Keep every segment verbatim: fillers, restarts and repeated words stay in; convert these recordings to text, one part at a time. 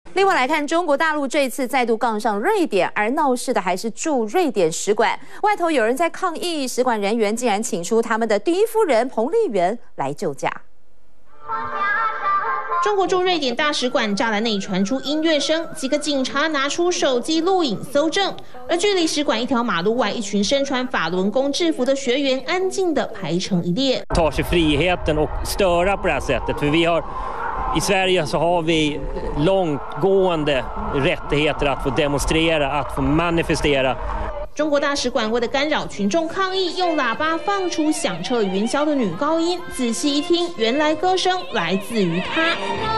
另外来看，中国大陆这一次再度杠上瑞典，而闹事的还是驻瑞典使馆。外头有人在抗议，使馆人员竟然请出他们的第一夫人彭丽媛来救驾。 中国驻瑞典大使馆栅栏内传出音乐声，几个警察拿出手机录影搜证。而距离使馆一条马路外，一群身穿法轮功制服的学员安静地排成一列。 tar sig friheten och störa på det här sättet, för vi har i Sverige så har vi långtgående rättigheter att få demonstrera, att få manifestera. 中国大使馆为了干扰群众抗议，用喇叭放出响彻云霄的女高音。仔细一听，原来歌声来自于她。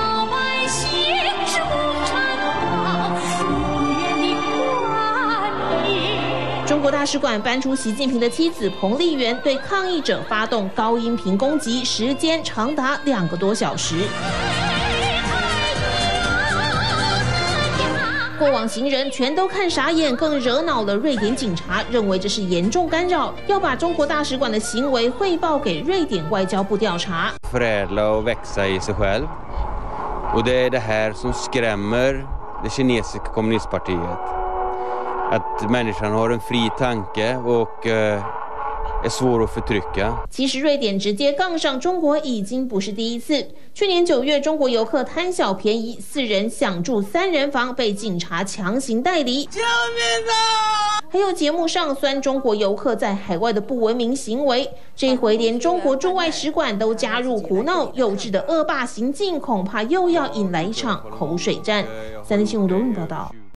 中国大使馆搬出习近平的妻子彭丽媛，对抗议者发动高音频攻击，时间长达两个多小时。 过往行人全都看傻眼，更惹恼了瑞典警察，认为这是严重干扰，要把中国大使馆的行为汇报给瑞典外交部调查。 Förädla och växa i sig själv, och det är det här som skrämmer det kinesiska kommunistpartiet. Att människan har en fri tanke och är svår att förtrycka. 其实瑞典直接杠上中国已经不是第一次。去年九月，中国游客贪小便宜，四人想住三人房，被警察强行带离。救命啊！还有节目上酸中国游客在海外的不文明行为，这一回连中国驻外使馆都加入胡闹，幼稚的恶霸行径，恐怕又要引来一场口水战。三立新闻罗文报道。